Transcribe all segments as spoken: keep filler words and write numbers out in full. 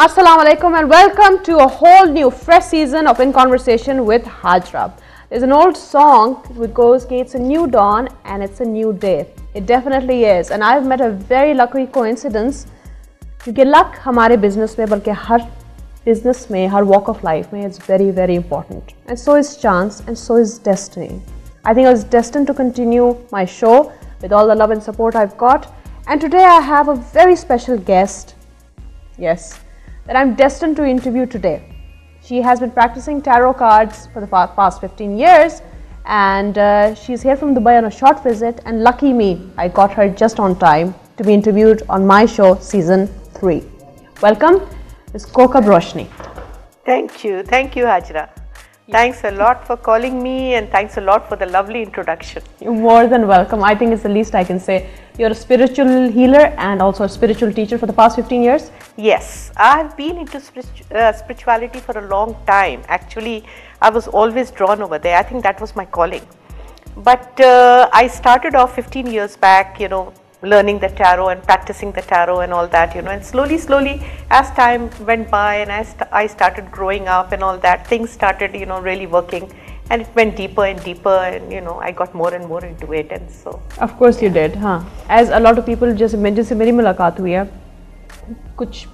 Assalamu alaikum and welcome to a whole new fresh season of In Conversation with Hajra. There's an old song which goes, it's a new dawn and it's a new day. It definitely is, and I've met a very lucky coincidence because luck हमारे business में बल्कि हर business में हर walk of life में it's very very important, and so is chance and so is destiny. I think I was destined to continue my show with all the love and support I've got, and today I have a very special guest. Yes, that I'm destined to interview today. She has been practicing tarot cards for the past fifteen years, and uh, she's here from Dubai on a short visit, and lucky me, I got her just on time to be interviewed on my show season three. Welcome, Miz Kokab Roshni. Thank you, thank you Hajra. Thanks a lot for calling me, and thanks a lot for the lovely introduction. You're more than welcome. I think it's the least I can say. You're a spiritual healer and also a spiritual teacher for the past fifteen years? Yes, I've been into spiritu uh, spirituality for a long time. Actually, I was always drawn over there. I think that was my calling. But uh, I started off fifteen years back, you know, learning the tarot and practicing the tarot and all that, you know, and slowly, slowly, as time went by and as st I started growing up and all that, things started, you know, really working, and it went deeper and deeper, and you know, I got more and more into it, and so. Of course you did, huh? As a lot of people, just जैसे मेरी मुलाकात हुई है, कुछ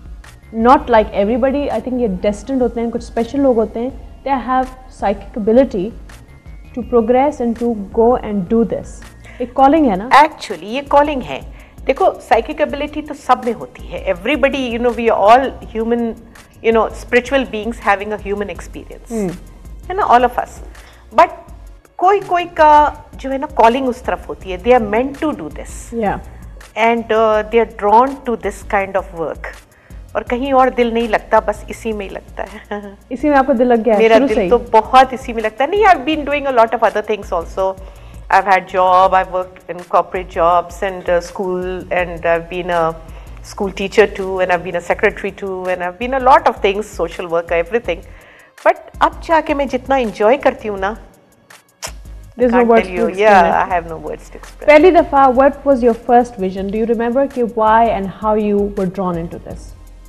not like everybody, I think ये destined होते हैं, कुछ special लोग होते हैं, they have psychic ability to progress and to go and do this. एक calling है ना? Actually, ये calling है. देखो, psychic ability तो सब में होती है. Everybody, you know, we are all human, you know, spiritual beings having a human experience. Hmm. है ना, all of us. But कोई कोई का जो है ना calling उस तरफ होती है. They are meant to do this. Yeah. And uh, they are drawn to this kind of work. और कहीं और दिल नहीं लगता, बस इसी में ही लगता है. इसी में आपको दिल लग गया है? मेरा दिल तो बहुत इसी में लगता है. नहीं, I've been doing a lot of other things also. I've had job, I've worked in corporate jobs and uh, school, and I've been a school teacher too, and I've been a secretary too, and I've been a lot of things, social worker, everything. But अब जाके मैं जितना enjoy करती हूँ ना, there's no words to explain. Yeah, I have no words to express. पहली दफा, what was your first vision? Do you remember कि why and how you were drawn into this?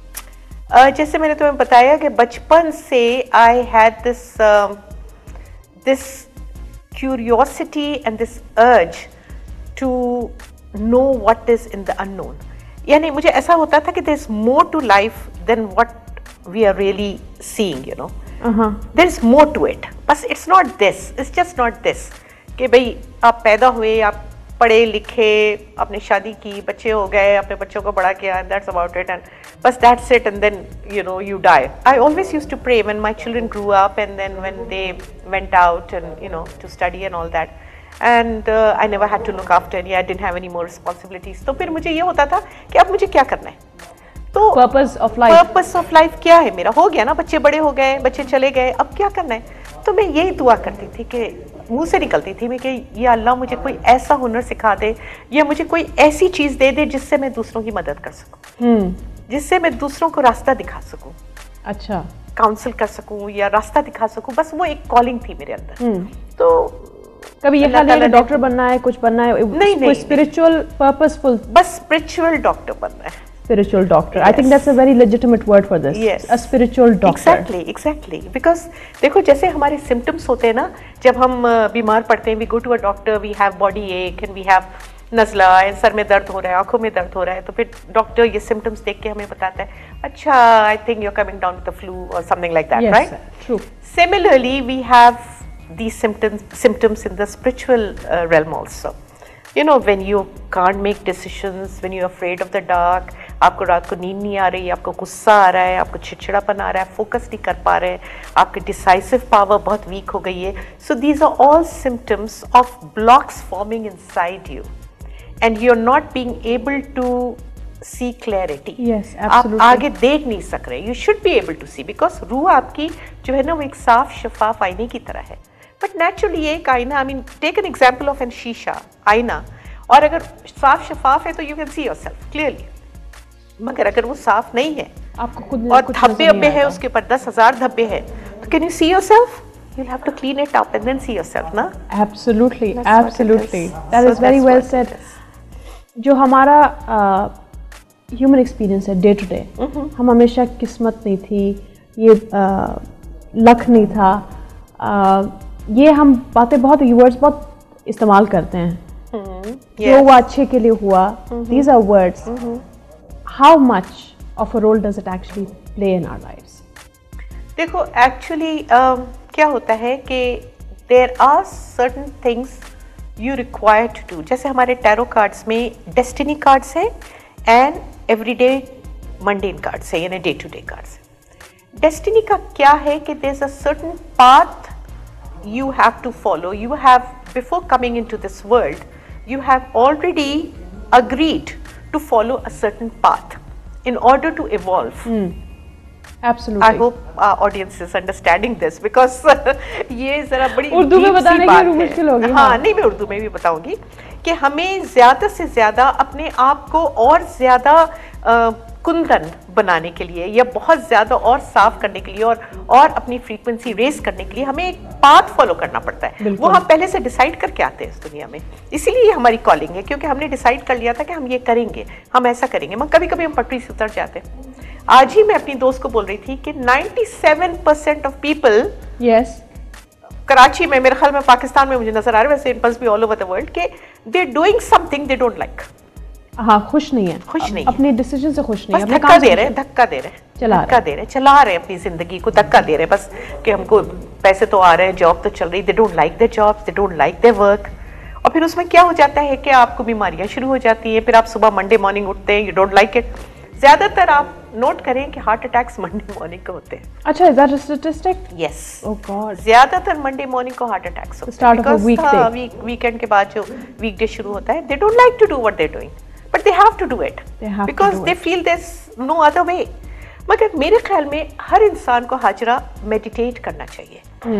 Uh, जैसे मैंने तुम्हें बताया कि बचपन से I had this um, this curiosity and this urge to know what is in the unknown. यानी मुझे ऐसा होता था कि there's more to life than what we are really seeing, you know. Uh-huh. There's more to it. बस it's not this. It's just not this. कि भाई आप पैदा हुए, आप पढ़े लिखे, आपने शादी की, बच्चे हो गए, अपने बच्चों को बड़ा किया, and that's about it, and बस that's it, and then you know you die. I always used to pray when my children grew up, and then when they went out and you know to study and all that, and uh, I never had to look after any. I didn't have any more responsibilities. तो फिर मुझे ये होता था कि अब मुझे क्या करना है. तो purpose of life. Purpose of life क्या है मेरा? हो गया ना, बच्चे बड़े हो गए, बच्चे चले गए, अब क्या करना है? तो मैं यही दुआ करती थी कि मुंह से निकलती थी मैं कि या अल्लाह मुझे कोई ऐसा हुनर सिखा दे, या मुझे कोई ऐसी चीज़ दे दे जिससे मैं दूसरों की मदद कर सकूं, hmm. जिससे मैं दूसरों को रास्ता दिखा सकूं, अच्छा, काउंसिल कर सकूं या रास्ता दिखा सकूं. बस वो एक कॉलिंग थी मेरे अंदर. hmm. तो कभी ये ख्याल नहीं डॉक्टर बनना है, कुछ बनना है? नहीं नहीं, स्पिरिचुअल पर्पसफुल, बस स्पिरिचुअल डॉक्टर बनना है. Spiritual doctor. Yes. I think that's a very legitimate word for this. Yes. A spiritual doctor. Exactly, exactly. Because देखो जैसे हमारे symptoms होते हैं ना, जब हम बीमार पड़ते हैं, we go to a doctor, we have body ache and we have नज़ला, सर में दर्द हो रहा है, आँखों में दर्द हो रहा है, तो फिर डॉक्टर ये symptoms देख के हमें बताता है, अच्छा, I think you're coming down with the flu or something like that, yes, right? Yes, true. Similarly, we have these symptoms symptoms in the spiritual uh, realm also. You know, when you can't make decisions, when you're afraid of the dark, आपको रात को नींद नहीं आ रही, आपको गुस्सा आ रहा है, आपको चिड़चिड़ापन आ रहा है, फोकस नहीं कर पा रहे, आपकी डिसाइसिव पावर बहुत वीक हो गई है. So these are all symptoms of blocks forming inside you, and you're not being able to see clarity. Yes, absolutely. आप आगे देख नहीं सक रहे. You should be able to see because रूह आपकी जो है ना वो एक साफ शफाफ आईने की तरह है. But naturally एक आईना, I mean, take an example of an शीशा, आईना, और अगर साफ शफाफ है तो you can see yourself clearly. मगर अगर वो साफ नहीं है, आपको खुद और धब्बे अब्बे है उसके ऊपर, दस हजार धब्बे है, तो can you see yourself? You'll have to clean it up and then see yourself, ना? Absolutely, absolutely. That is very well said. जो हमारा ह्यूमन एक्सपीरियंस है, डे टू डे। हम हमेशा किस्मत नहीं थी, ये लक नहीं था, आ, ये हम बातें बहुत वर्ड्स बहुत इस्तेमाल करते हैं, जो हुआ अच्छे के लिए हुआ, these are words. How much of a role does it actually play in our lives? देखो एक्चुअली uh, क्या होता है कि there are certain things you require to do. जैसे हमारे टैरो कार्ड्स में डेस्टिनी कार्ड्स है एंड एवरीडे मंडेन कार्ड्स है, यानी day to day cards. Destiny का क्या है कि there is a certain path you have to follow. You have, before coming into this world, you have already agreed to follow a certain path in order to evolve. Mm. Absolutely. I hope our audience is understanding this because ये जरा बड़ी उर्दू में बताने की मुश्किल होगी। हाँ, नहीं, मैं उर्दू में भी बताऊंगी कि हमें ज्यादा से ज्यादा अपने आप को और ज्यादा कुंदन बनाने के लिए या बहुत ज्यादा और साफ करने के लिए और और अपनी फ्रीक्वेंसी रेस करने के लिए हमें एक पाथ फॉलो करना पड़ता है। वो हम पहले से डिसाइड करके आते हैं इस दुनिया में, इसीलिए हमारी कॉलिंग है, क्योंकि हमने डिसाइड कर लिया था कि हम ये करेंगे, हम ऐसा करेंगे। मगर कभी कभी हम पटरी से उतर जाते हैं। आज ही मैं अपनी दोस्त को बोल रही थी कि ninety-seven percent of people, yes, Karachi में, मेरे ख्याल में पाकिस्तान में मुझे नजर आ रहा है, वैसे it must be all over the world, के they are doing something they don't like. हाँ, खुश नहीं है, खुश नहीं, अपने डिसीजन से खुश नहीं है, धक्का दे रहे हैं, धक्का दे रहे हैं, चला धक्का दे रहे हैं, चला रहे हैं अपनी जिंदगी को, धक्का दे रहे हैं बस कि हमको पैसे तो आ रहे हैं, जॉब तो चल रही, they don't like their jobs, they don't like their work. और फिर उसमें क्या हो जाता है कि आपको बीमारियां शुरू हो जाती है, फिर आप सुबह मंडे मॉर्निंग उठते हैं, यू डोंट लाइक इट। ज्यादातर आप नोट करें कि हार्ट अटैक्स मंडे मॉर्निंग को होते हैं। अच्छा, is that a statistic? Yes, oh god, ज्यादातर मंडे मॉर्निंग को हार्ट अटैक्स होते हैं, start of a weekday, weekend के बाद जो वीकडे शुरू होता है, they don't like to do what they are doing, but they have to do it they have because to do they it. feel there's no other way. मगर मेरे ख्याल में हर इंसान को हाजरा मेडिटेट करना चाहिए।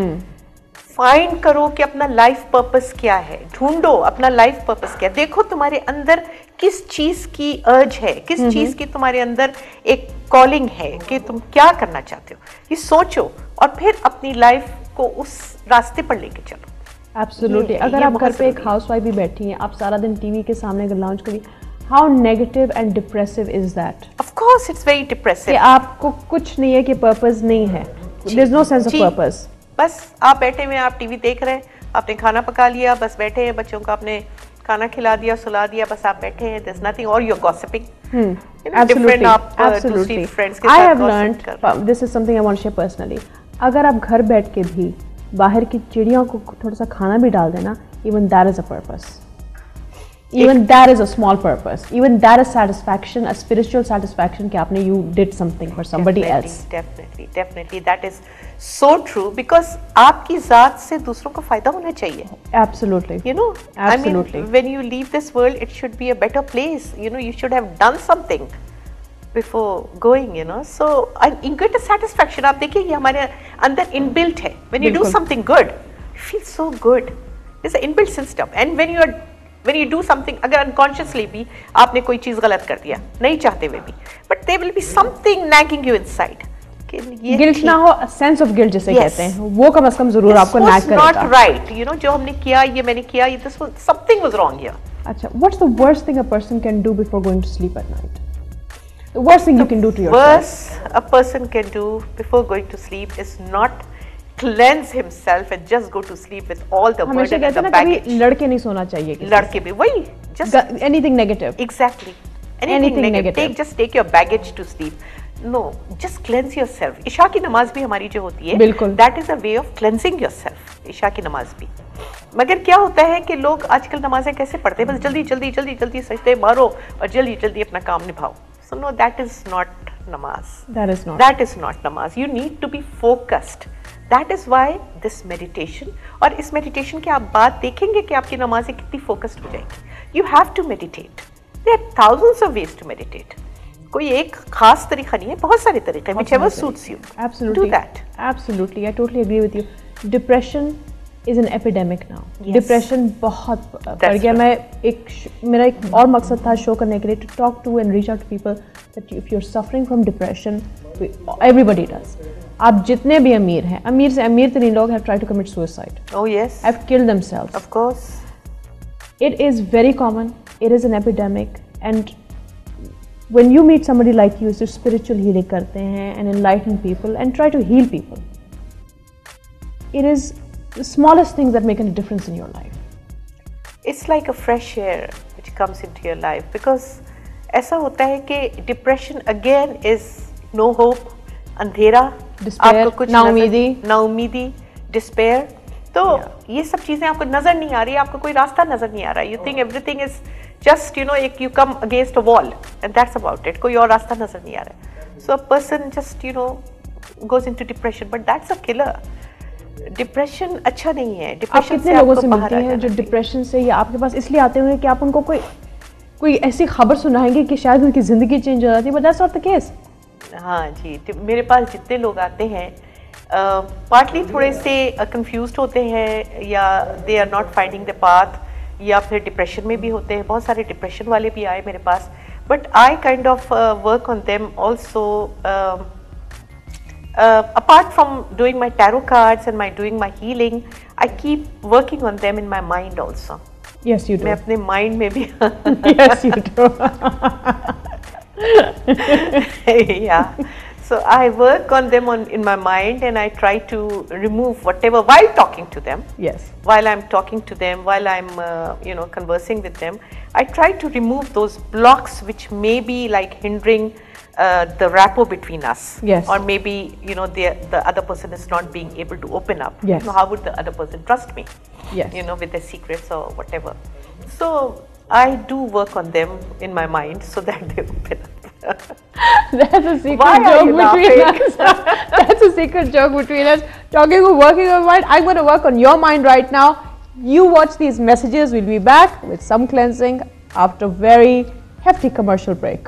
Find hmm. करो कि अपना लाइफ पर्पस क्या है, ढूंढो अपना लाइफ पर्पस क्या है, देखो तुम्हारे अंदर किस चीज की अर्ज है, किस hmm. चीज की तुम्हारे अंदर एक कॉलिंग है कि तुम क्या करना चाहते हो, ये सोचो और फिर अपनी लाइफ को उस रास्ते पर लेके चलो। एब्सोल्युटली। अगर आप घर पे एक हाउसवाइफ भी बैठी हैं, आप सारा दिन टीवी के सामने लाउंज करिए, how negative and depressive is that? Of course it's very depressive. कि आपको कुछ नहीं है, कि पर्पस नहीं है, there is no sense of purpose. बस आप बैठे हुए, आप टीवी देख रहे हैं, आपने खाना पका लिया, बस बैठे हैं, बच्चों को आपने खाना खिला दिया, सुला दिया, बस आप बैठे हैं, देयर इज नथिंग, और you are gossiping. Absolutely, absolutely. I have learned, this is something I want to share personally. अगर आप घर बैठ के भी बाहर की चिड़ियों को थोड़ा सा खाना भी डाल देना, even that is a purpose, even that is a small purpose, even that is satisfaction, a spiritual satisfaction कि आपने you did something for somebody definitely, else. Definitely, definitely, that is so true because आपकी जात से दूसरों को फायदा होना चाहिए। Absolutely. You know, absolutely. I mean, when you leave this world, it should be a better place. You know, you should have done something before going, you know, so you get a satisfaction. आप देखिए, ये हमारे अंदर inbuilt है. When you do something good, you feel so good. It's an inbuilt system. And when you are, when you do something, अगर unconsciously भी आपने कोई चीज गलत कर दिया, नहीं चाहते हुए भी, but there will be something nagging you inside. Guilt ना हो, सेंस ऑफ गिल्ट जिसे yes. कहते हैं, वो कम से कम जरूर आपको नैग करेगा। This was not right, you know, जो हमने किया, ये मैंने किया, ये this was something was wrong here. अच्छा, what's the worst thing a person can do before going to sleep at night? The worst thing the you can do to yourself. Worst a person can do before going to sleep is not cleanse himself and just go to sleep with all the burden and the baggage. लड़के नहीं सोना चाहिए किसी लड़के भी वही just anything negative. Exactly. Anything, anything negative. negative. Take just take your baggage to sleep. No, just cleanse yourself. इशा की नमाज भी हमारी जो होती है, बिल्कुल, that is a way of cleansing yourself. इशा की नमाज भी। मगर क्या होता है कि लोग आजकल नमाजें कैसे पढ़ते हैं, बस जल्दी जल्दी जल्दी जल्दी सजदे मारो और जल्दी जल्दी अपना काम निभाओ। So no, that is not namaz. That is not. That is not namaz. You need to be focused. That is why this meditation, और इस meditation की आप बात देखेंगे कि आपकी नमाजें कितनी focused हो जाएगी। You have to meditate. There are thousands of ways to meditate. कोई एक खास तरीका नहीं है, बहुत सारे तरीके हैं, whichever suits you. Absolutely. Do that. Absolutely, I totally agree with you. Depression is an epidemic now. Yes. Depression बहुत बढ़ गया। मैं एक मेरा एक और मकसद था शो करने के लिए, to talk to and reach out to people that if you're suffering from depression, everybody does. आप जितने भी अमीर हैं, अमीर से अमीर तरीन लोग have tried to commit suicide. Oh yes. Have killed themselves. Of course. It is very common. It is an epidemic, and when you meet somebody like you, जो spiritual healing करते हैं and enlighten people and try to heal people, it is the smallest things that make a difference in your life. It's like a fresh air which comes into your life, because ऐसा होता है कि depression again is no hope, अंधेरा, despair, नाउमीदी, नाउमीदी, despair. तो yeah. ये सब चीजें आपको नजर नहीं आ रही, आपको कोई रास्ता नजर नहीं आ रहा. You think everything is just, you know, you come against a wall and that's about it. कोई और रास्ता नजर नहीं आ रहा. So a person just, you know, goes into depression, but that's a killer. Depression अच्छा नहीं है. आप कितने लोगों से मिलते हैं जो डिप्रेशन से या आपके पास इसलिए आते होंगे कि आप उनको कोई कोई ऐसी खबर सुनाएंगे कि शायद उनकी जिंदगी चेंज हो जाती है, but that's not the case. हाँ जी, मेरे पास जितने लोग आते हैं पार्टली uh, थोड़े से कंफ्यूज्ड uh, होते हैं, या they are not finding the path, या फिर डिप्रेशन में भी होते हैं. बहुत सारे डिप्रेशन वाले भी आए मेरे पास, but I kind of work on them also. apart from doing my tarot cards and my doing my healing, I keep working on them in my mind also. Yes, you do. मैं अपने mind में भी Yes, you do. Yeah. So I work on them on in my mind, and I try to remove whatever while talking to them. Yes. While I'm talking to them, while I'm uh, you know conversing with them, I try to remove those blocks which may be like hindering uh, the rapport between us. Yes. Or maybe you know the the other person is not being able to open up. Yes. You know, how would the other person trust me? Yes. You know, with their secrets or whatever. So I do work on them in my mind so that they open up. That's a secret Why joke between laughing? us. That's a secret joke between us. Talking of working on mind, I'm going to work on your mind right now. You watch these messages. We'll be back with some cleansing after a very hefty commercial break.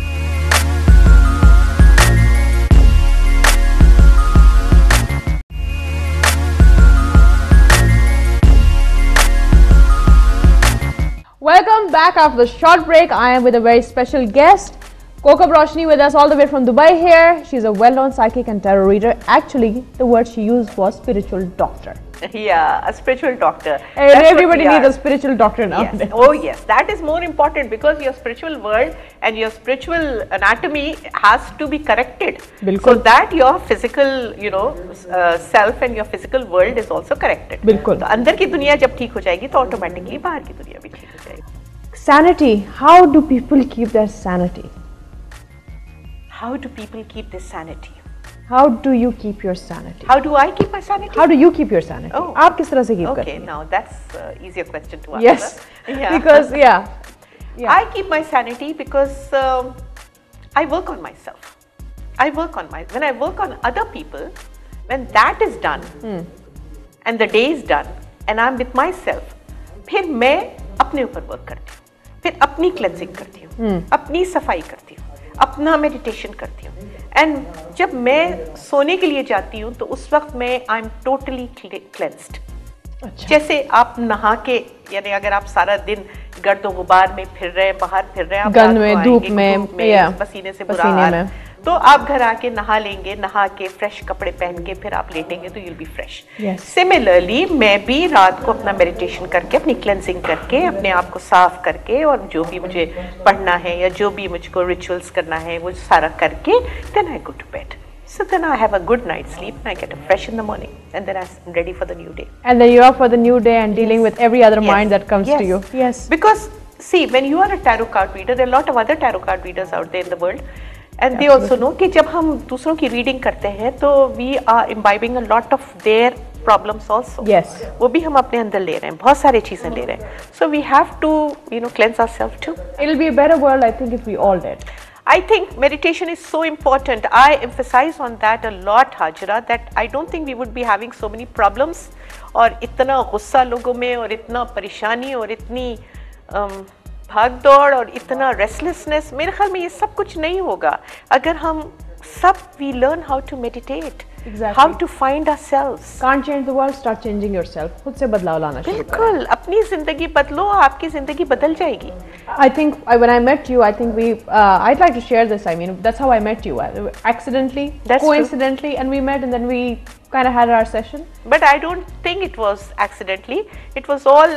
Welcome back after the short break. I am with a very special guest, Kokab Roshni, with us all the way from Dubai here. She's a well-known psychic and tarot reader. Actually, the word she used was spiritual doctor. Yeah, a spiritual doctor. And everybody needs a spiritual doctor now. Yes. Oh yes, that is more important, because your spiritual world and your spiritual anatomy has to be corrected. Bilkul. So that your physical, you know, uh, self and your physical world is also corrected. Bilkul. तो अंदर की दुनिया जब ठीक हो जाएगी तो automatically बाहर की दुनिया भी ठीक हो जाएगी. Sanity. How do people keep their sanity? How do people keep their sanity? How do you keep your sanity? How do I keep my sanity? How do you keep your sanity? Oh. आप किस तरह से keep करते हैं? Okay, now that's uh, easier question to answer. Yes, yeah. because yeah. yeah. I keep my sanity because um, I work on myself. I work on my, when I work on other people, when that is done hmm. and the day is done and I'm with myself, फिर मैं अपने ऊपर work करती हूँ, फिर अपनी cleansing करती हूँ, hmm. अपनी सफाई करती हूँ, अपना meditation करती हूँ. एंड जब मैं सोने के लिए जाती हूँ तो उस वक्त मैं आई एम टोटली क्लेंस्ड. जैसे आप नहा के, यानी अगर आप सारा दिन गर्द गुबार में फिर रहे हैं, बाहर फिर रहे हैं, आप गंद में, धूप में, धूप में पसीने से बुरा हाल, तो आप घर आके नहा लेंगे, नहा के फ्रेश कपड़े पहन के फिर आप लेटेंगे तो you'll be fresh. सिमिलरली मैं भी रात को अपना मेडिटेशन करके, अपनी क्लेंजिंग करके, अपने आप को साफ करके, और जो भी मुझे पढ़ना है या जो भी मुझको रिचुअल्स करना है वो सारा करके, then I go to bed. So then I have a good night's sleep and I get up fresh in the morning, and then I'm ready for the new day. And then you're up for the new day and dealing yes. with every other yes. mind that comes yes. to you. Yes. Because see, when you are a tarot card reader, there are a lot of other tarot card readers out there in the world. And they also know कि जब हम दूसरों की reading करते हैं तो we are imbibing a lot of their problems also. Yes. वो भी हम अपने अंदर ले रहे हैं, बहुत सारी चीजें ले रहे हैं. So we have to, you know, cleanse ourselves too. It'll be a better world, I think, if we all did. I think meditation is so important. I emphasize on that a lot, Hajra, that I don't think we would be having so many problems, और इतना गुस्सा लोगों में, और इतना परेशानी, और इतनी um, भाग दौड़, और इतना रेस्टलेसनेस. मेरे ख्याल में ये सब कुछ नहीं होगा अगर हम सब we learn how to meditate, exactly. how to find ourselves. Can't change the world, start changing yourself. खुद से बदलाव लाना शुरू करें. बिल्कुल, अपनी जिंदगी बदलो, आपकी जिंदगी बदल जाएगी. I think uh, when I met you, I think we, uh, I'd like to share this. I mean, that's how I met you. Uh, accidentally, that's coincidentally, true. And we met, and then we kind of had our session. But I don't think it was accidentally. It was all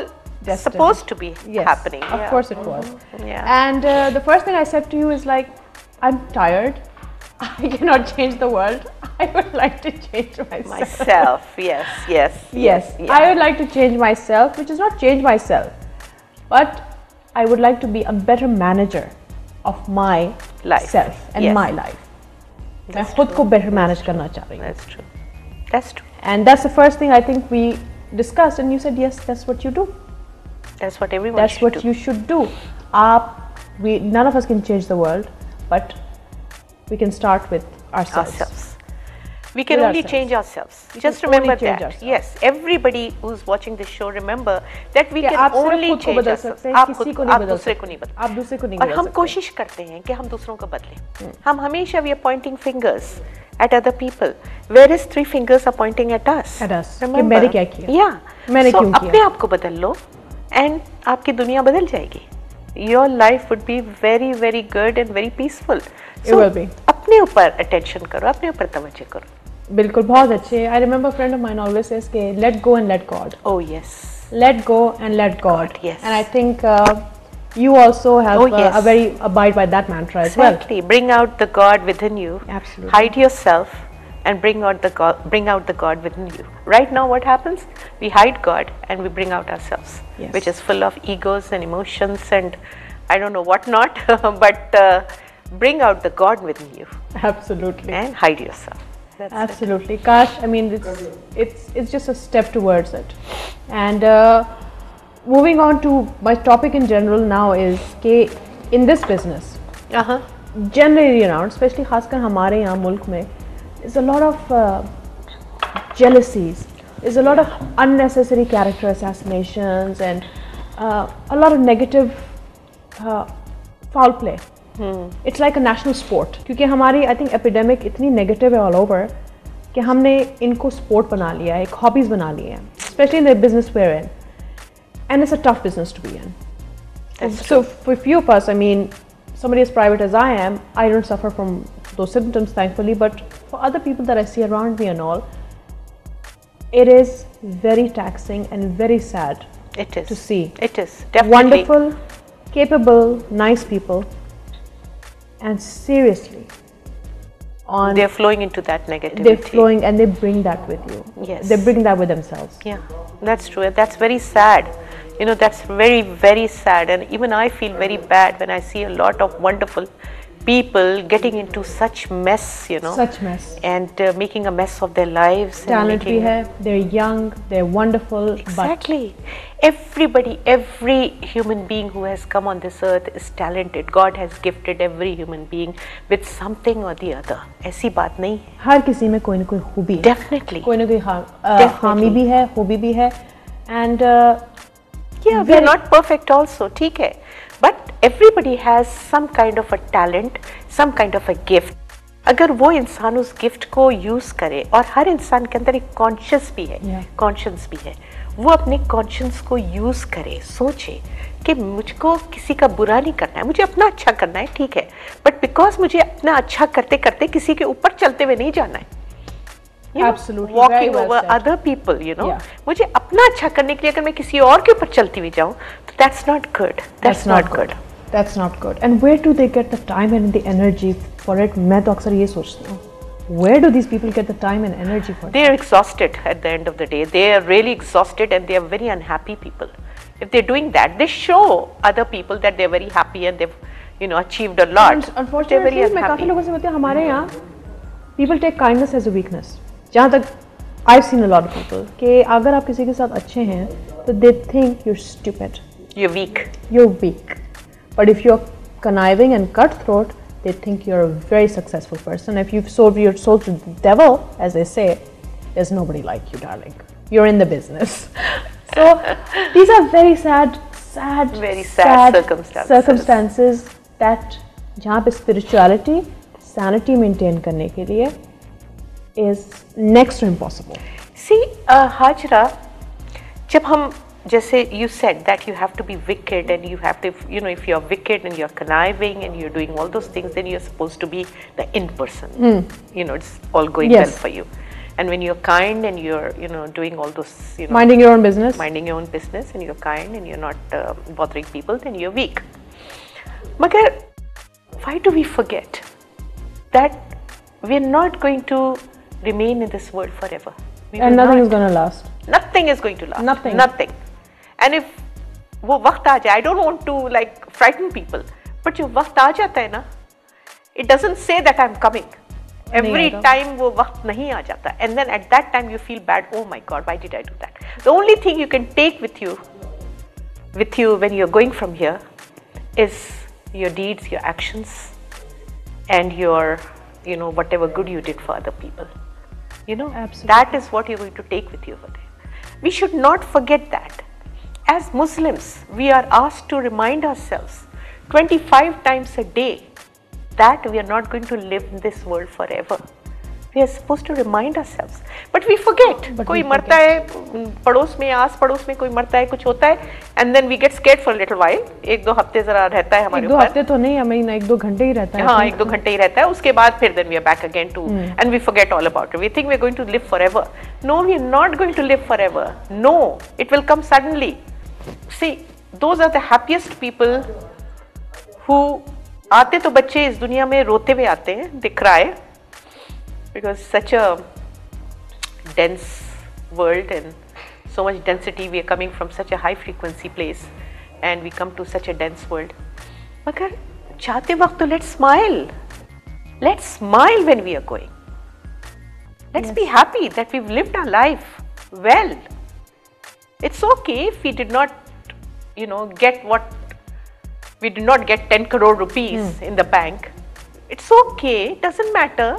destined. supposed to be yes, happening. Of yeah. course it was. Yeah. And uh, the first thing I said to you is like, I'm tired. I cannot change the world. I would like to change myself. Myself, yes, yes, yes. yes. Yeah. I would like to change myself, which is not change myself, but I would like to be a better manager of my life. self and yes. my life. That's मैं खुद को better manage करना चाह रही हूँ. That's true. That's true. And that's the first thing I think we discussed, and you said yes, that's what you do. That's what everyone That's should what do. you should do. Uh, we none of us can change the world, but we can start with ourselves. Ourselves. We can With only ourselves. change ourselves. We Just can remember only change that. ourselves. Yes, everybody who's watching this show, remember that we कि can आप सिर्फ only खुद को change बदल ourselves. सकते हैं, आप किसी खुद को नहीं आप बदल दूसरे सकते। को नहीं बदल आप दूसरे को नहीं और बदल हम सकते। कोशिश करते हैं कि हम दूसरों को बदलें. हम हमेशा we are pointing fingers at other people, whereas three fingers are pointing at us. At us. कि Remember? मैंने क्या किया? Yeah. मैंने so क्यों किया? अपने आप को बदल लो, and आपकी दुनिया बदल जाएगी. Your life would be very very good and very peaceful. It So will be. अपने ऊपर attention करो, अपने ऊपर तवज्जो करो. बिल्कुल बहुत अच्छे. I remember a friend of mine always says कि let go and let God. Oh yes. Let go and let God. God, yes. And I think uh, you also have Oh, yes. uh, a very abide by that mantra as Exactly. Bring out the God within you. Absolutely. Hide yourself and bring out the God. Bring out the God within you. Right now, what happens? We hide God and we bring out ourselves, Yes. which is full of egos and emotions and I don't know what not. But uh, bring out the God within you well. Absolutely. and hide yourself. That's it. Absolutely. Gosh, I mean, it's it's it's just a step towards it. And uh, moving on to my topic in general now is that in this business, Uh-huh. generally around, especially खासकर हमारे यहाँ मुल्क में, there's a lot of uh, jealousies. There's a lot of unnecessary character assassinations and uh, a lot of negative uh, foul play. Hmm. It's like a national sport. क्योंकि हमारी I think epidemic इतनी negative है all over कि हमने इनको sport बना लिया है, एक hobbies बना लिए हैं, especially in the business we're in, and it's a tough business to be in. That's So for few of us, I mean, somebody as private as I am, I don't suffer from those symptoms thankfully, but for other people that I see around me and all, it is very taxing and very sad It is. to see. It is. Definitely. Wonderful, capable, nice people, and seriously, on They're flowing into that negativity. they're flowing and they bring that with you. Yes. They bring that with themselves. Yeah, that's true. That's very sad. You know, that's very, very sad. And even I feel very bad when I see a lot of wonderful people getting into such mess, you know, Such mess. and uh, making a mess of their lives. and Talent we making- have, they're young, they're wonderful, Exactly. Everybody, every human being who has come on this earth is talented. God has gifted every human being with something or the other. ऐसी बात नहीं है. but हर किसी में कोई ना कोई खूबी है. Definitely. कोई ना कोई हा- uh, Definitely. हामी भी है, खूबी भी है, and uh, Yeah, we are very- not perfect also, ठीक है. But everybody has some kind of a talent, some kind of a gift. अगर वो इंसान उस गिफ्ट को यूज करे, और हर इंसान के अंदर एक कॉन्शियस भी है, Yeah. कॉन्शियस भी है, वो अपने कॉन्शियस को यूज करे, सोचे कि मुझको किसी का बुरा नहीं करना है, मुझे अपना अच्छा करना है, ठीक है, बट बिकॉज मुझे अपना अच्छा करते करते किसी के ऊपर चलते हुए नहीं जाना है. You know, Absolutely, very walking well over said. other people, you know. Yeah. मुझे अपना अच्छा करने के लिए अगर मैं किसी और के ऊपर चलती हुई जाऊँ, तो that's not good. That's, not, good. That's not good. And where do they get the time and the energy for it? मैं तो अक्सर ये सोचती हूँ. Where do these people get the time and energy for it? They are exhausted at the end of the day. They are really exhausted and they are very unhappy people. If they're doing that, they show other people that they're very happy and they've, you know, achieved a lot. And They're unfortunately, very मैं काफी unhappy. लोगों से बोलती हूँ हमारे यहाँ people take kindness as a weakness. जहाँ तक I've seen a lot of people कि अगर आप किसी के साथ अच्छे हैं तो they think you're stupid, You're weak. you're weak. But if you're conniving and cutthroat, they think you're a very successful person. If you've sold your soul to the devil, as they say, there's nobody like you, darling. You're in the business. So these are very sad, sad, Very sad circumstances. circumstances that जहाँ पे spirituality, sanity maintain करने के लिए is next to impossible. See, uh, Hajra, जब हम जैसे you said that you have to be wicked and you have to, you know, if you're wicked and you're conniving and you're doing all those things, then you're supposed to be the in person. You know, it's all going Yes. well for you. And when you're kind and you're, you know, doing all those, you know, minding your own business, minding your own business, and you're kind and you're not uh, bothering people, then you're weak. Magar, why do we forget that we're not going to remain in this world forever? We and nothing not. is going to last. Nothing is going to last. Nothing. Nothing. And if वो वक्त आ जाए, I don't want to like frighten people, but जो वक्त आ जाता है ना, it doesn't say that I'm coming. Every time वो वक्त नहीं आ जाता, and then at that time you feel bad. Oh my God, why did I do that? The only thing you can take with you, with you when you're going from here, is your deeds, your actions, and your, you know, whatever good you did for other people. You know, Absolutely. That is what you're going to take with you over there. We should not forget that. As Muslims, we are asked to remind ourselves twenty-five times a day that we are not going to live in this world forever. We are supposed to remind ourselves, but we forget. But कोई we मरता है पड़ोस में, आस पड़ोस में कोई मरता है, कुछ होता है, and then we get scared for a little while. एक दो हफ्ते जरा रहता है हमारे ऊपर. एक दो हफ्ते तो नहीं, हमें एक दो घंटे ही रहता है. हाँ, एक दो घंटे ही रहता है. उसके बाद फिर then we are back again to, hmm. and we forget all about it. We think we are going to live forever. No, we are not going to live forever. No, it will come suddenly. See, those are the happiest people who आते तो बच्चे इस दुनिया में रोते हुए आते हैं, they cry because such a dense world and so much density, we are coming from such a high frequency place and we come to such a dense world. मगर जाते वक्त तो let's smile, let's smile when we are going. Let's yes. be happy that we've lived our life well. It's okay if we did not, you know, get what we did not get ten crore rupees mm. in the bank. It's okay, it doesn't matter.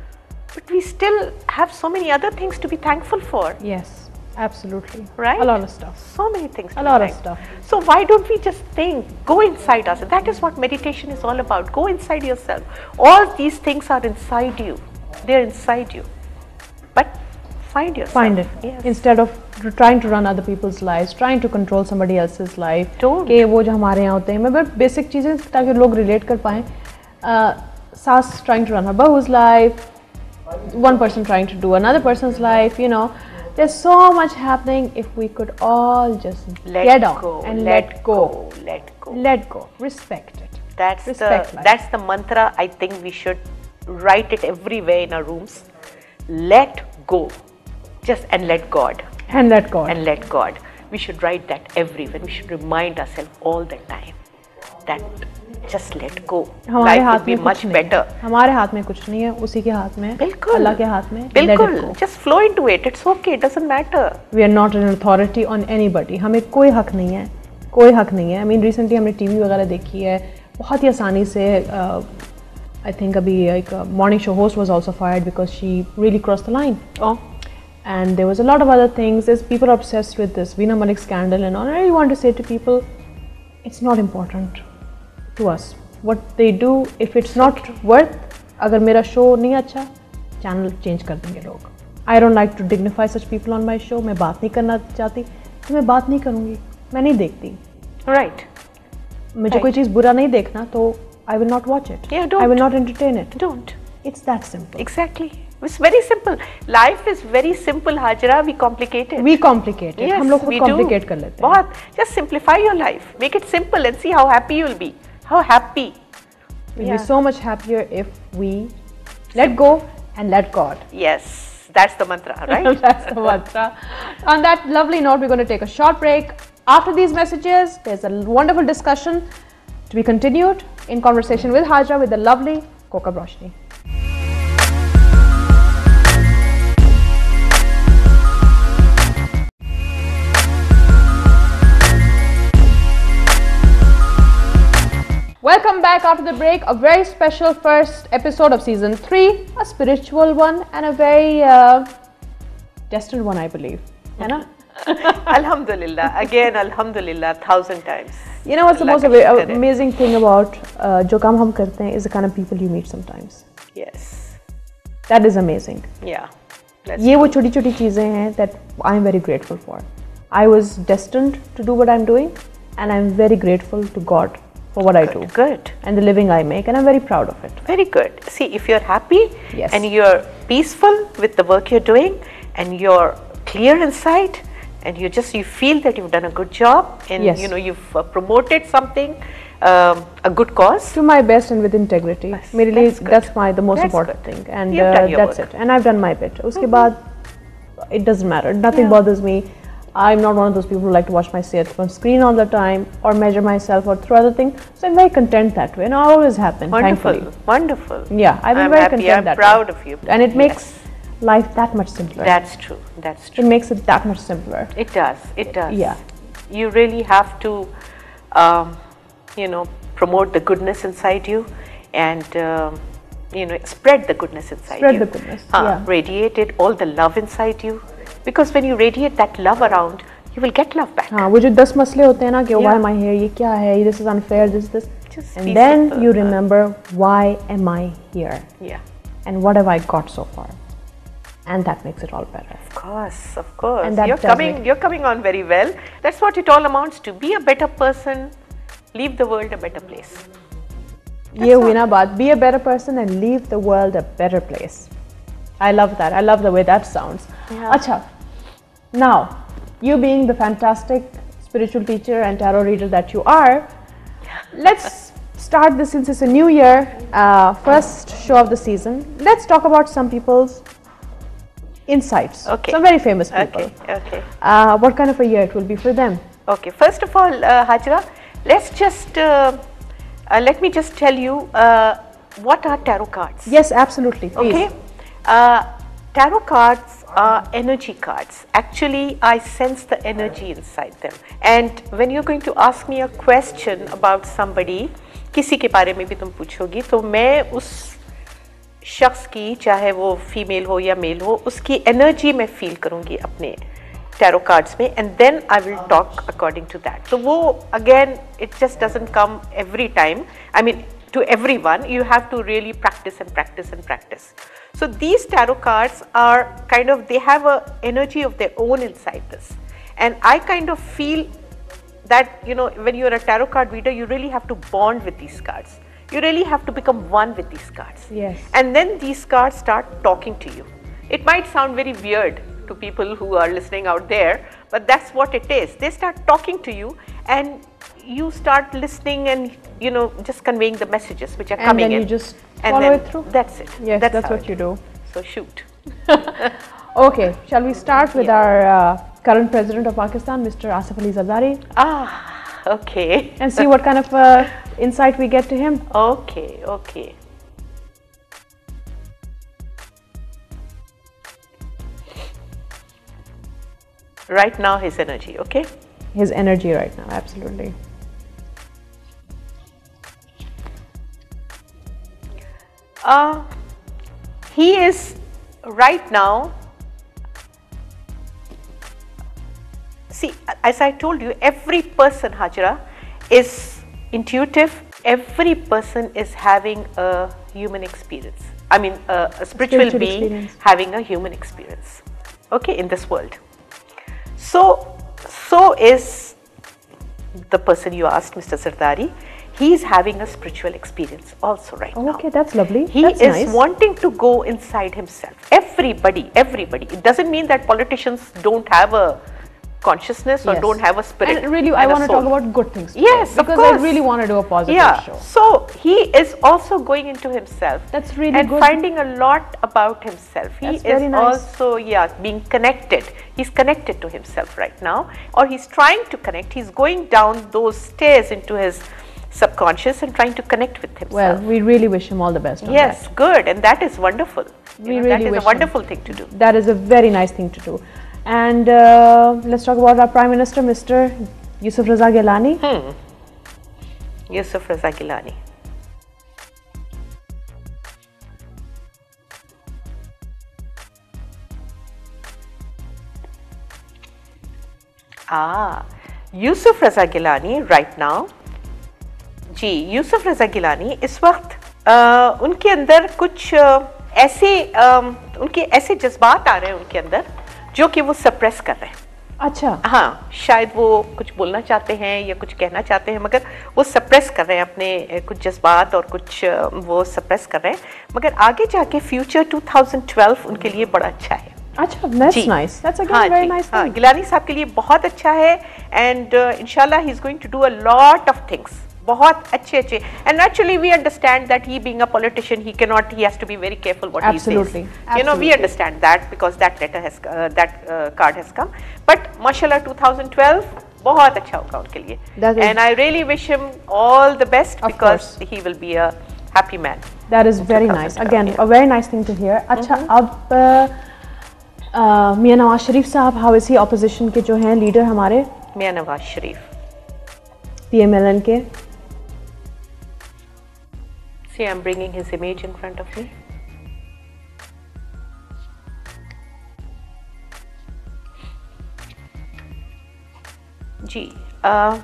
But we still have so many other things to be thankful for. Yes, absolutely. Right? A lot of stuff. So many things. A lot of stuff. So why don't we just think, go inside us? That is what meditation is all about. Go inside yourself. All these things are inside you. They're inside you. But find yourself. Find it. Yes. Instead of trying to run other people's lives, trying to control somebody else's life. Don't. कि वो जो हमारे यहाँ होते हैं, मैं बस basic चीजें ताकि लोग relate कर पाएं. Uh, सास trying to run her बहु's life, one person trying to do another person's life, you know. There's so much happening. If we could all just let get on go, and let, let go, go, let go, let go, respect it. That's respect the life. That's the mantra. I think we should write it everywhere in our rooms. Let go, just and let God. And let God. And let God. We should write that everywhere. We should remind ourselves all the time that just let go. हमारे Life हाथ will be में much कुछ better. नहीं है. हमारे हाथ में कुछ नहीं है, उसी के हाथ में, बिल्कुल, अल्लाह के हाथ में. बिल्कुल, just flow into it. It's okay. It doesn't matter. We are not an authority on anybody. हमें कोई हक नहीं है, कोई हक नहीं है. I mean recently हमने टीवी वगैरह देखी है, बहुत ही आसानी से. Uh, I think अभी एक morning show host was also fired because she really crossed the line. Oh. And there was a lot of other things. There's people obsessed with this Veena Malik scandal and all. And I really want to say to people, it's not important to us. What they do, if it's not worth, अगर मेरा show नहीं अच्छा, channel change कर देंगे लोग. I don't like to dignify such people on my show. मैं बात नहीं करना चाहती, तो मैं बात नहीं करूँगी. मैं नहीं देखती. Right. मुझे कोई चीज़ बुरा नहीं देखना, तो I will not watch it. Yeah, don't. I will not entertain it. Don't. It's that simple. Exactly. It's very simple. Life is very simple, Hajra. We complicate it. We complicate it. Yes, हम लोग खुद we complicate do. कर लेते हैं. बहुत. Just simplify your life. Make it simple and see how happy you'll be. How happy. We'll Yeah. be so much happier if we let go and let God. Yes, that's the mantra, right? That's the mantra. On that lovely note, we're going to take a short break. After these messages, there's a wonderful discussion to be continued in conversation with Hajra with the lovely Kokab Roshni. Welcome back after the break. A very special first episode of season three, a spiritual one and a very uh, destined one, I believe. है ना? Alhamdulillah. Again, Alhamdulillah, thousand times. You know what's the Allah most ka ama- amazing thing about uh, जो काम हम करते हैं is the kind of people you meet sometimes. Yes. That is amazing. Yeah. Let's ये वो छोटी छोटी चीजें हैं that I am very grateful for. I was destined to do what I'm doing, and I'm very grateful to God for what I Good, do. Good. And the living I make, and I'm very proud of it. Very good. See, if you're happy Yes. and you're peaceful with the work you're doing and you're clear inside and you just you feel that you've done a good job and Yes. you know you've uh, promoted something, um, a good cause. To my best and with integrity. Bas, मेरे लिए that's good. that's my the most That's important good. thing, and You've uh, done your that's work. it. And I've done my bit. उसके बाद it doesn't matter. Nothing Yeah. bothers me. I'm not one of those people who like to watch myself on screen all the time or measure myself or through other things. So I'm very content that way, and I always have been. Wonderful, Thankfully. wonderful. Yeah, I've been I'm very happy. content I'm that proud way. of you. And it makes Yes. life that much simpler. That's true. That's It true. makes it that much simpler. It does. It does. Yeah. You really have to, um, you know, promote the goodness inside you, and um, you know, spread the goodness inside Spread you. the goodness, Huh, yeah. Radiate it, all the love inside you, because when you radiate that love around, you will get love back. हाँ वो जो दस मसले होते हैं ना कि why Yeah. am I here, ये क्या है, this is unfair, this this, Just and be then simple, you huh? remember why am I here Yeah. and what have I got so far, and that makes it all better. Of course, of course. And that you're does coming. make- You're coming on very well. That's what it all amounts to. Be a better person. Leave the world a better place. ये हुई ना बात, be a better person and leave the world a better place. I love that. I love the way that sounds. Yeah. Acha, now you being the fantastic spiritual teacher and tarot reader that you are, let's start this since it's a new year, uh, first show of the season. Let's talk about some people's insights. Okay. Some very famous people. Okay. Okay. Uh, what kind of a year it will be for them? Okay. First of all, uh, Hajra, let's just uh, uh, let me just tell you uh, what are tarot cards. Yes, absolutely. Please. Okay. Uh, tarot cards are energy cards. Actually, I sense the energy inside them. And when you're going to ask me a question about somebody, किसी के बारे में भी तुम पूछोगी, तो मैं उस शख्स की, चाहे वो फीमेल हो या मेल हो, उसकी एनर्जी मैं फील करूँगी अपने tarot cards में, and then I will talk according to that. So वो again, it just doesn't come every time. I mean, to everyone, you have to really practice and practice and practice. So these tarot cards are kind of, they have a energy of their own inside this, and I kind of feel that, you know, when you're a tarot card reader, you really have to bond with these cards. You really have to become one with these cards. Yes. And then these cards start talking to you. It might sound very weird to people who are listening out there, but that's what it is. They start talking to you, and you start listening and, you know, just conveying the messages which are And coming then in. you just And follow then it through? That's it. Yes, that's, how what it you is. do. So shoot. Okay, shall we start with Yeah. our uh, current president of Pakistan, Mister Asif Ali Zardari, Ah, okay. and see what kind of uh, insight we get to him? Okay, okay. Right now, his energy, okay? His energy right now, absolutely. Uh, he is right now, see, as I told you, every person, Hajra, is intuitive. Every person is having a human experience. I mean, a, a spiritual, Spiritual being experience. having a human experience, okay, in this world. So, so is the person you asked, Mister Zardari. He is having a spiritual experience also right now. Okay, that's lovely. He that's is nice. wanting to go inside himself. Everybody, everybody. It doesn't mean that politicians don't have a consciousness or Yes. don't have a spirit. And really, I and a want to soul. talk about good things. today, Yes, of because course. I really want to do a positive Yeah. show. So he is also going into himself. That's really and good. finding a lot about himself. He That's is very nice. also, yeah, being connected. He's connected to himself right now, or he's trying to connect. He's going down those stairs into his subconscious and trying to connect with himself. Well, we really wish him all the best. on Yes, that. good, and that is wonderful. You We know, really that is wish a him- wonderful thing to do. That is a very nice thing to do. And uh, let's talk about our Prime Minister, Mister Yusuf Raza Gilani. Hmm. Yusuf Raza Gilani. Ah, Yusuf Raza Gilani right now. जी, यूसुफ रज़ा गिलानी इस वक्त आ, उनके अंदर कुछ आ, ऐसे आ, उनके ऐसे जज्बात आ रहे हैं उनके अंदर जो कि वो सप्रेस कर रहे हैं. अच्छा, हाँ, शायद वो कुछ बोलना चाहते हैं या कुछ कहना चाहते हैं, मगर वो सप्रेस कर रहे हैं अपने कुछ जज्बात और कुछ वो सप्रेस कर रहे हैं, मगर आगे जाके फ्यूचर टू थाउजेंड ट्वेल्व उनके लिए बड़ा अच्छा है। अच्छा, that's nice. That's again हाँ, very nice thing. हाँ, गिलानी साहब के लिए बहुत अच्छा है, एंड इंशाल्लाह he is going to do a lot of things, बहुत अच्छे अच्छे, and naturally we understand that he being a politician he cannot, he has to be very careful what Absolutely. he says. Absolutely. You know, we understand that because that letter has uh, that uh, card has come, but mashallah twenty twelve बहुत अच्छा होगा उनके लिए, and I really wish him all the best of because course. he will be a happy man. That is very nice. Again, yeah. a very nice thing to hear. अच्छा, अब uh, मियां नवाज शरीफ साहब, how is he opposition के जो हैं leader हमारे? मियां Nawaz Sharif P M L N के. See, I'm bringing his image in front of me. Ji, uh,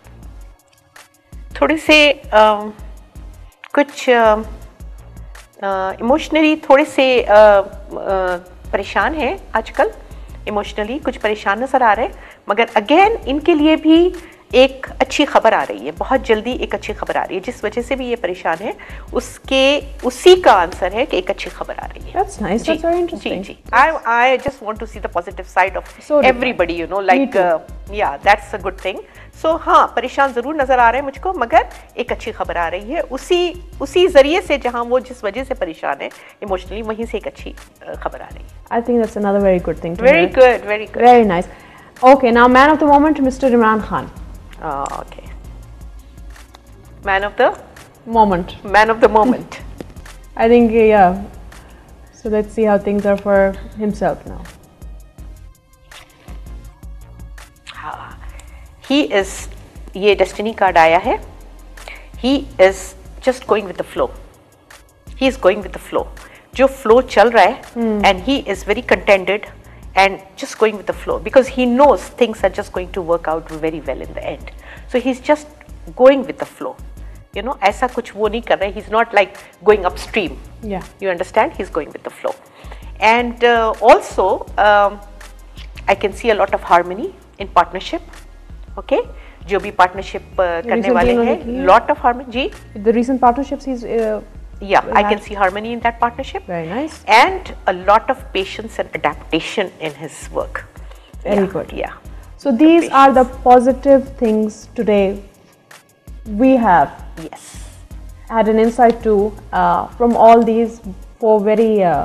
थोड़े से uh, कुछ इमोशनली uh, uh, थोड़े से uh, uh, परेशान हैं आजकल, इमोशनली कुछ परेशान नजर आ रहे हैं, मगर अगेन इनके लिए भी एक अच्छी खबर आ रही है, बहुत जल्दी एक अच्छी खबर आ रही है, जिस वजह से भी ये परेशान है उसके उसी का आंसर है कि एक अच्छी खबर आ रही है। That's nice. That's very interesting. Ji ji, I I just want to see the positive side of so everybody, you know, like uh, yeah, that's a good thing. So हाँ, परेशान जरूर नजर आ रहे हैं मुझको, मगर एक अच्छी खबर आ रही है उसी उसी जरिए से जहाँ वो जिस वजह से परेशान है इमोशनली, वहीं से एक अच्छी खबर आ रही है। I think that's another very good thing. Very good, very good. Very nice. Okay, now man of the moment, Mister Imran Khan. Oh, okay. Man of the moment. Man of the moment. I think, yeah. So let's see how things are for himself now. हाँ, he is, ये destiny card आया है. He is just going with the flow. He is going with the flow. जो flow चल रहा है, hmm. and he is very contented. And just going with the flow because he knows things are just going to work out very well in the end. So he's just going with the flow. You know, ऐसा कुछ वो नहीं कर रहा है. He's not like going upstream. Yeah. You understand? He's going with the flow. And uh, also, um, I can see a lot of harmony in partnership. Okay? जो भी partnership uh, करने वाले हैं, lot of harmony. Ji. The recent partnerships he's. Uh, Yeah, I can see harmony in that partnership. Very nice. And a lot of patience and adaptation in his work. Very yeah, good. Yeah. So these are the positive things today we have. Yes. Had an insight to uh, from all these four very uh,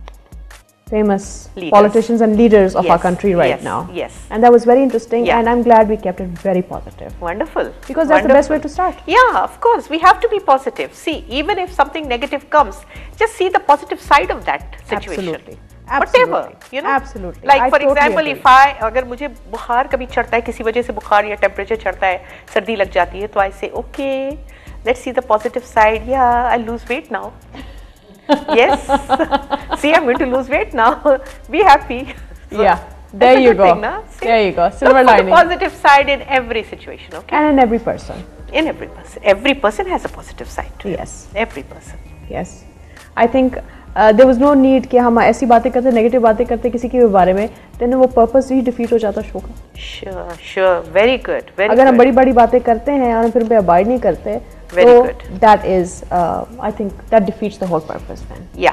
famous leaders. Politicians and leaders of yes. our country right yes. now. Yes. And that was very interesting, yeah. and I'm glad we kept it very positive. Wonderful. Because that's Wonderful. the best way to start. Yeah, of course. We have to be positive. See, even if something negative comes, just see the positive side of that situation. Absolutely. Absolutely. Whatever, you know. Absolutely. Like I for totally example, agree. if I, अगर मुझे बुखार कभी चढ़ता है, किसी वजह से बुखार या टेम्परेचर चढ़ता है, सर्दी लग जाती है, तो I say, okay, let's see the positive side. Yeah, I'll lose weight now. Yes. See, I'm going to lose weight now. Be happy. So yeah. There you go. Thing, there you go. Silver Look lining. for the positive side in every situation, okay? And in every person. In every person. Every person has a positive side to Yes. it. Every person. Yes. I think uh, there was no need कि हम ऐसी बातें करते, negative बातें करते किसी के बारे में, then वो purpose ही defeat हो जाता शो का. Sure, sure. Very good. Very अगर good. हम बड़ी बड़ी बातें करते हैं और फिर पे abide नहीं करते, Very so good. that is, uh, I think that defeats the whole purpose then. Yeah.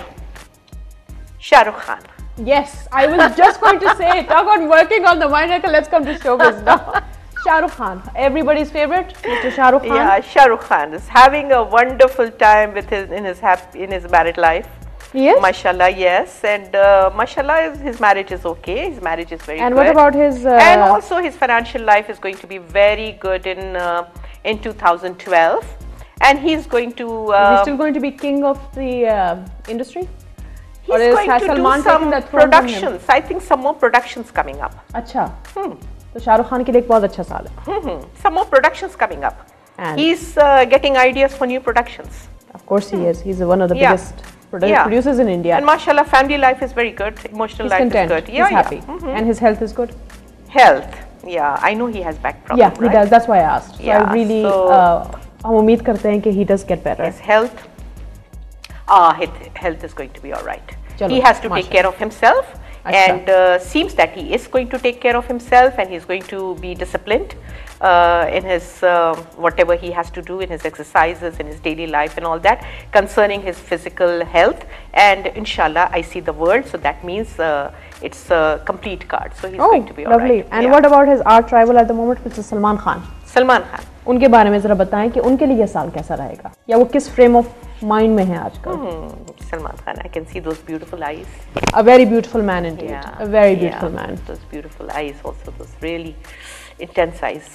Shah Rukh Khan. Yes, I was just going to say, talk on working on the mind record, let's come to showbiz now. Shah Rukh Khan, everybody's favorite, Mister Shah Rukh Khan. Yeah, Shah Rukh Khan is having a wonderful time with his in his happy, in his married life. Yes. Mashallah, yes, and uh, mashallah, his marriage is okay. His marriage is very and good. And what about his? Uh, and also, his financial life is going to be very good in uh, in two thousand twelve, and he's going to. Uh, is he still going to be king of the uh, industry? He's or is going to Salman do some productions. I think some more productions coming up. अच्छा. Hmm. तो शाहरुख खान के लिए एक बहुत अच्छा साल है. Hmm. Some more productions coming up. And he's uh, getting ideas for new productions. Of course he hmm. is. He's one of the yeah. biggest produ yeah. producers in India. And mashallah, family life is very good. Emotional he's life content. is good. Yeah, he's happy. Yeah. Mm-hmm. And his health is good. Health. Yeah, I know he has back problems. Yeah, he right? does. That's why I asked. So yeah, I really, so uh, हम उम्मीद करते हैं कि he does get better. His health, ah, his health is going to be all right. Chalo, he has to take care of himself. and uh, seems that he is going to take care of himself and he's going to be disciplined uh, in his uh, whatever he has to do in his exercises, in his daily life and all that concerning his physical health. And inshallah I see the world, so that means uh, it's a complete card, so he's oh, going to be lovely. all right. And yeah. what about his art rival at the moment, which is Salman Khan? Salman Khan, उनके बारे में जरा बताएं कि उनके लिए ये साल कैसा रहेगा या वो किस फ्रेम ऑफ माइंड में है आजकल? hmm, Salman Khan, I can see those beautiful eyes. A very beautiful man indeed. Yeah. A very beautiful yeah. man. Those beautiful eyes, also those really intense eyes.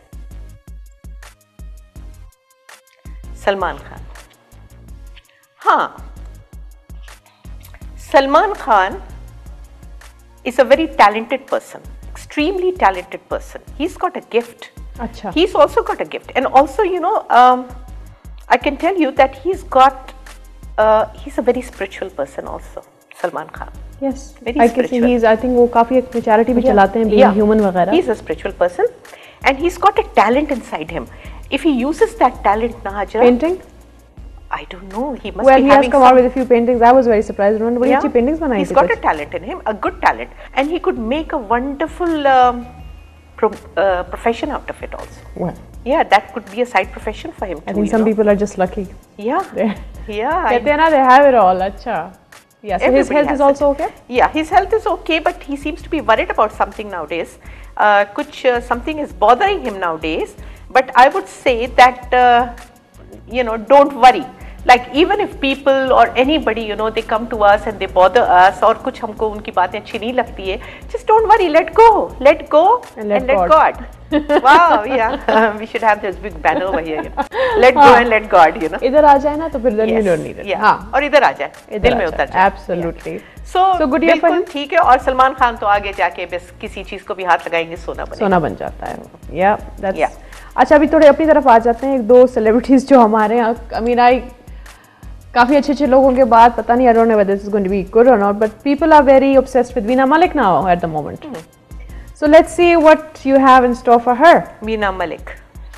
Salman Khan. Huh. Salman Khan is a very talented person, extremely talented person. He's got a gift. Achha. He's also got a gift, and also, you know, um, I can tell you that he's got, uh, he's a very spiritual person also, Salman Khan. Yes, very I can see he's, I think वो काफी एक charity भी चलाते हैं, being yeah. human वगैरह. He's a spiritual person, and he's got a talent inside him. If he uses that talent, na Hajra, painting? I don't know. He must well, be he having has come some, out with a few paintings. I was very surprised. उन्होंने बड़ी अच्छी paintings बनाई थी. He's got a talent in him, a good talent, and he could make a wonderful um, pro, uh, profession out of it also. Well, yeah, that could be a side profession for him too. I think some know? people are just lucky. Yeah, They're yeah. कहते हैं ना, they have it all. अच्छा. Yeah, so his health is also okay? Yeah, his health is okay, but he seems to be worried about something nowadays. Uh, kuch, uh, something is bothering him nowadays, but I would say that, uh, you know, don't worry. Like even if people or anybody, you know, they come to us and they bother us और कुछ हमको उनकी बातें अच्छी नहीं लगती है, just don't worry, let go, let go and let, and let God. God. Wow, yeah, we should have this big banner over here, you know. Let go and let God, you know. इधर आ जाए ना तो फिर then yes. you don't need it. Yeah. हाँ. और इधर आ जाए, दिल में उतर जाए. Absolutely. Yeah. So, so good year for him. ठीक है. और सलमान खान तो आगे जाके बस किसी चीज को भी हाथ लगाएंगे सोना बनेगा. सोना बन जाता है. Yeah, that's. Yeah. अच्छा अभी थोड़े अपनी तरफ आ जाते हैं. एक दो celebrities जो हमारे यहाँ, I mean I काफी अच्छे अच्छे लोगों के बाद पता नहीं, I don't know whether this is going to be good or not, but people are very obsessed with Veena Malik now at the moment. Mm. So let's see what you have in store for her. Veena Malik.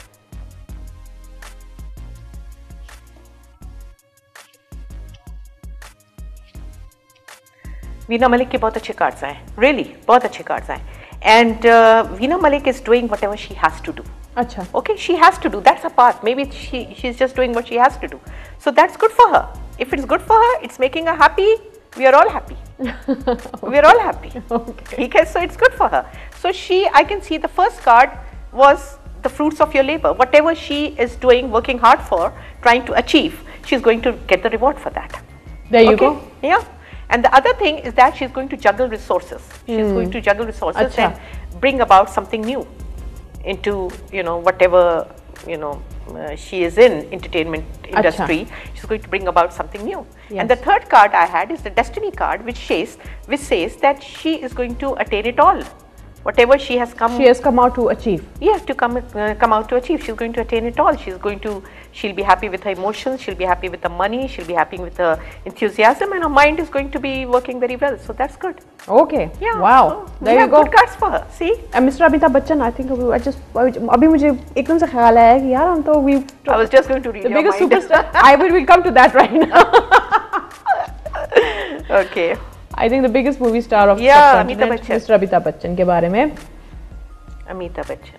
Veena Malik के बहुत अच्छे cards आए, really बहुत अच्छे cards आए, and uh, Veena Malik is doing whatever she has to do. अच्छा. Okay, she has to do. That's her path. Maybe she she's just doing what she has to do. So that's good for her. If it's good for her, it's making her happy. We are all happy. Okay. We are all happy. Okay. Okay. So it's good for her. So she, I can see the first card was the fruits of your labor. Whatever she is doing, working hard for, trying to achieve, she's going to get the reward for that. There you okay? go. Yeah. And the other thing is that she's going to juggle resources. She's mm. going to juggle resources Achha. and bring about something new into, you know, whatever, you know, uh, she is in entertainment industry. Achha. She's going to bring about something new. Yes. And the third card I had is the destiny card, which says, which says that she is going to attain it all. Whatever she has come, she has come out to achieve. Yeah, to come uh, come out to achieve. She's going to attain it all. She's going to, she'll be happy with her emotions. She'll be happy with the money. She'll be happy with her enthusiasm, and her mind is going to be working very well. So that's good. Okay. Yeah. Wow. So there you go. Good cards for her. See. And Mister Amitabh Bachchan, I think I just अभी मुझे एकदम से ख्याल आया कि यार हम तो we. I was just going to read the your biggest mind. superstar. I will will come to that right now. Okay. I think the biggest movie star of yeah, Amitabh Bachchan. Mister Amitabh Bachchan के बारे में. Amitabh Bachchan.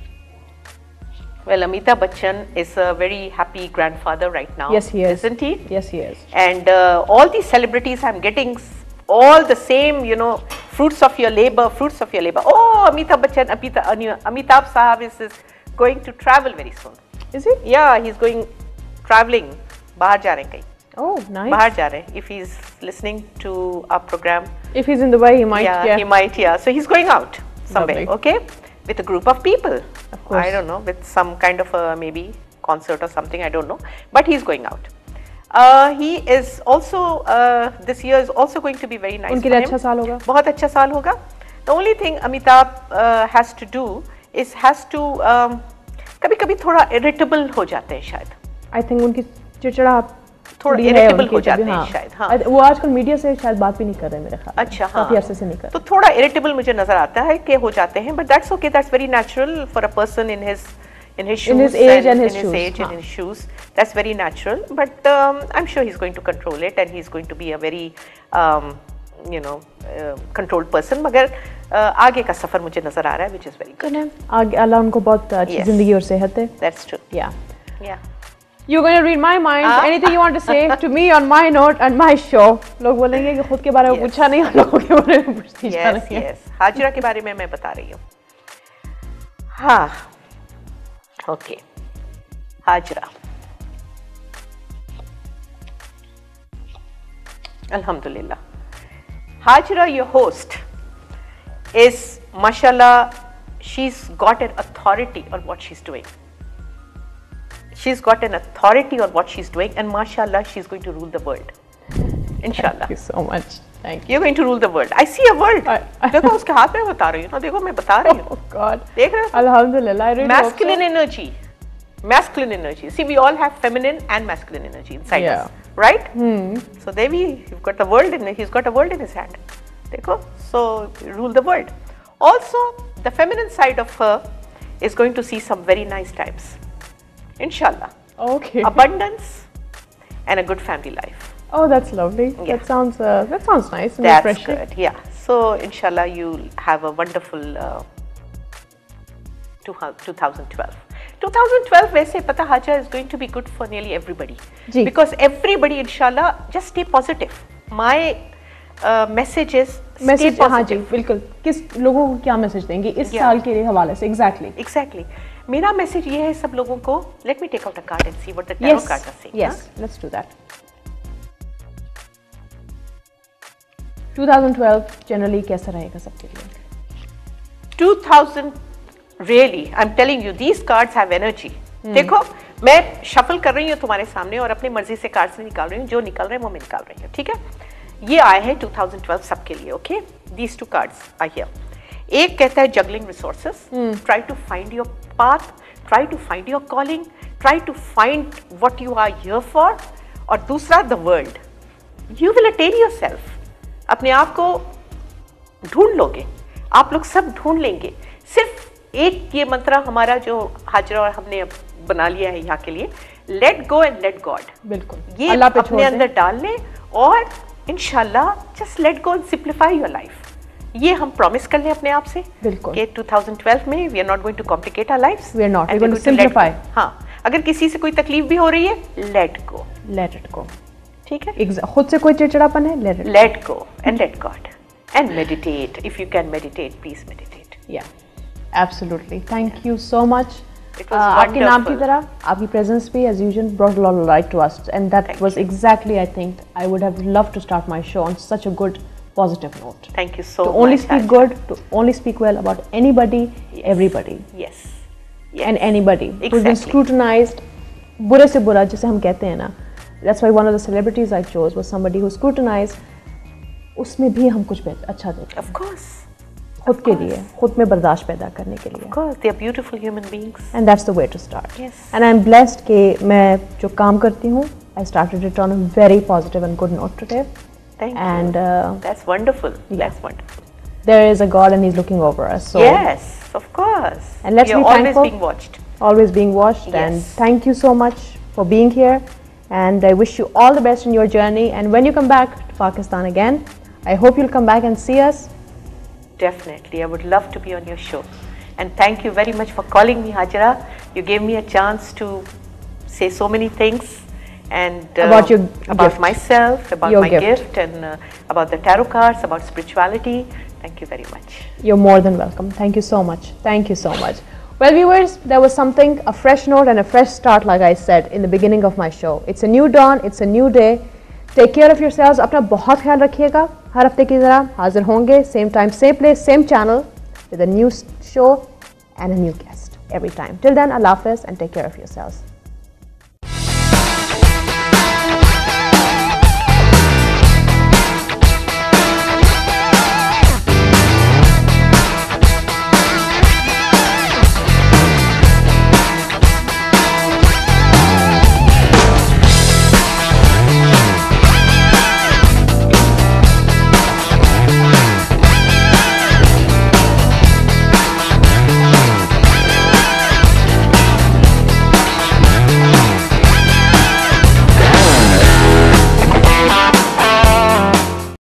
Well, Amitabh Bachchan is a very happy grandfather right now. Yes, he is. Isn't he? Yes, he is. And uh, all these celebrities, I'm getting all the same, you know, fruits of your labor, fruits of your labor. Oh, Amitabh Bachchan, Amitabh, Amitabh Sahab is, is going to travel very soon. Is he? Yeah, he's going traveling. बाहर जा रहे हैं कहीं. Oh, nice. बाहर जा रहे हैं. If he's listening to our program. If he's in Dubai, he might. Yeah, yeah. he might. Yeah. So he's going out somewhere. Lovely. Okay. With a group of people. Of course. I don't know, with some kind of a maybe concert or something, I don't know. But he's going out. Uh, he is also, uh, this year is also going to be very nice उनके लिए अच्छा साल होगा. बहुत अच्छा साल होगा. The only thing Amitabh uh, has to do is has to, um, कभी-कभी थोड़ा irritable हो जाते हैं शायद. I think उनकी चिड़चिड़ा थोड़ा irritable हो जाते हैं शायद. हाँ. वो आजकल मीडिया से शायद बात भी नहीं कर रहे मेरे ख्याल. अच्छा हाँ. काफी अरसे से नहीं कर. तो थोड़ा irritable मुझे नजर आता है कि हो जाते हैं, but that's okay. That's very natural for a person in his in his shoes, in his age and, and his in shoes. his age हाँ. and his shoes. That's very natural. But um, I'm sure he's going to control it, and he's going to be a very um, you know uh, controlled person, मगर uh, आगे का सफर मुझे नजर आ रहा है, which is very good. आगे अल्लाह उनको बहुत अच्छी जिंदगी और सेहत दे. That's true. Yeah. Yeah. You're going to read my mind. Ah? Anything you want to say to me on my note and my show? लोग बोलेंगे कि खुद के बारे में पूछा नहीं, लोगों के बारे में पूछती जा रही है. Yes, yes. हाजरा के बारे में मैं बता रही हूँ. हाँ. Okay. Hazra. Alhamdulillah. Hajra, your host, is, mashallah, she's got an authority on what she's doing. She's got an authority on what she's doing, and mashallah, she's going to rule the world. Inshallah. Thank you so much. Thank you. You're going to rule the world. I see a world. देखो उसके हाथ में बता रही हूँ ना, देखो मैं बता रही हूँ. Oh God. देख रहे हो? Alhamdulillah. I really Masculine energy. Masculine energy. See, we all have feminine and masculine energy inside Yeah. us, right? Hmm. So there we, you've got the world in. He's got a world in his hand. देखो, so rule the world. Also, the feminine side of her is going to see some very nice times. Inshallah. Okay. Abundance and a good family life. Oh, that's lovely. Yeah. That sounds uh, that sounds nice and That's refreshing. good. Yeah. So inshallah, you'll have a wonderful uh, twenty twelve. twenty twelve, वैसे पता Hajra is going to be good for nearly everybody. जी. Because everybody, inshallah, just stay positive. My uh, message is stay message हाँ जी positive. बिल्कुल. किस लोगों को क्या मैसेज देंगे इस Yeah. साल के हवाले से? Exactly. Exactly. मेरा मैसेज ये है सब लोगों को. Let me take out a card and see what the tarot Yes. cards are saying. Yes. Let's do that. twenty twelve generally कैसा रहेगा सबके लिए? two thousand, really, I'm telling you, these cards have energy. देखो, मैं shuffle कर रही हूँ तुम्हारे सामने और अपनी मर्जी से cards नहीं निकाल रही हूँ, जो निकल रहे हैं वो मैं निकाल रही हूँ, ठीक है? ये आए हैं twenty twelve सबके लिए, okay? These two cards are here. एक कहता है juggling resources, try to find your path, try to find your calling, try to find what you are here for, और दूसरा the world. You will attain yourself. अपने आप को ढूंढ लोगे, आप लोग सब ढूंढ लेंगे. सिर्फ एक ये मंत्र हमारा जो हाजरा और हमने अब बना लिया है यहाँ के लिए, let go and let god. बिल्कुल. ये अपने अंदर डाल लें और इंशाल्लाह just let go and simplify your life. ये हम प्रॉमिस कर लें अपने आप से बिल्कुल कि twenty twelve में we are not going to complicate our lifes. We are not, we are going to simplify. हाँ, अगर किसी से कोई तकलीफ भी हो रही है, let go. Let it go. ठीक है? खुद से कोई चिड़चिड़ापन है, let it let go and let god and meditate. If you can meditate, please meditate. या absolutely. Thank you so much. It was आपके नाम की wonderful. तरह आपकी प्रेजेंस भी as usual brought a lot of light to us, and that Thank was you. exactly, I think, I would have loved to start my show on such a good positive note. Thank you so To much. only speak Hajra. good, to only speak well about anybody, everybody, Yes. Yes. and anybody who's been Exactly. scrutinized. बुरे से बुरा जिसे हम कहते हैं ना, that's why one of the celebrities I chose was somebody who scrutinized. उसमें भी हम कुछ बेहतर अच्छा देते Of course. खुद के लिए, खुद में बर्दाश्त पैदा करने के लिए. Of course, they are beautiful human beings. And that's the way to start. Yes. And I'm blessed कि मैं जो काम करती हूँ, I started it on a very positive and good note today. Thank And you. uh, That's wonderful. yeah. That's wonderful. there is a God and He's looking over us. So Yes, of course. And let's You're be always thankful. being watched. always being watched. And Yes. thank you so much for being here. And I wish you all the best in your journey. And when you come back to Pakistan again, I hope you'll come back and see us. Definitely, I would love to be on your show. And thank you very much for calling me, Hajra. You gave me a chance to say so many things. And uh, About your about gift. myself, about Your my gift. gift, and uh, about the tarot cards, about spirituality. Thank you very much. You're more than welcome. Thank you so much. Thank you so much. Well, viewers, there was something, a fresh note and a fresh start, like I said in the beginning of my show. It's a new dawn, it's a new day. Take care of yourselves. अपना बहुत ख्याल रखिएगा. हर हफ्ते की तरह हाजिर होंगे, same time, same place, same channel, with a new show and a new guest every time. Till then, Allah Hafiz and take care of yourselves.